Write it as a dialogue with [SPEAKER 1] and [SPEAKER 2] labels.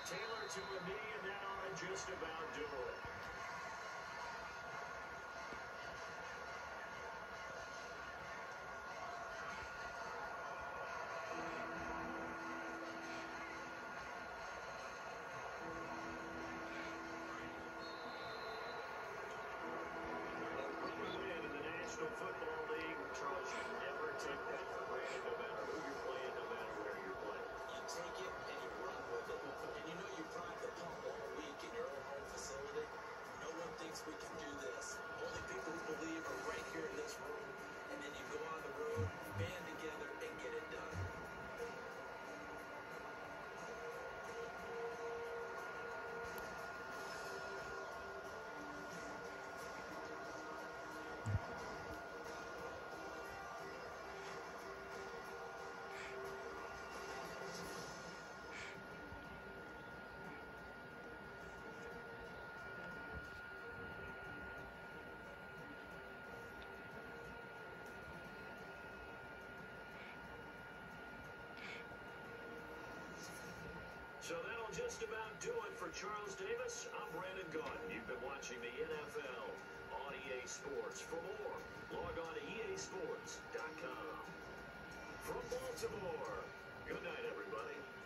[SPEAKER 1] Taylor to a knee, and that ought to just about do it. Football League, Charles, you never take that for granted, no matter who you're playing, no matter where you're playing.
[SPEAKER 2] You take it and you run with it. And you know you pride the pump all week in your own home facility. No one thinks we can do this. Only people who believe are right here in this room. And then you go on the road, band together, and get it done.
[SPEAKER 1] So that'll just about do it for Charles Davis. I'm Brandon Gaudin. You've been watching the NFL on EA Sports. For more, log on to easports.com. From Baltimore, good night, everybody.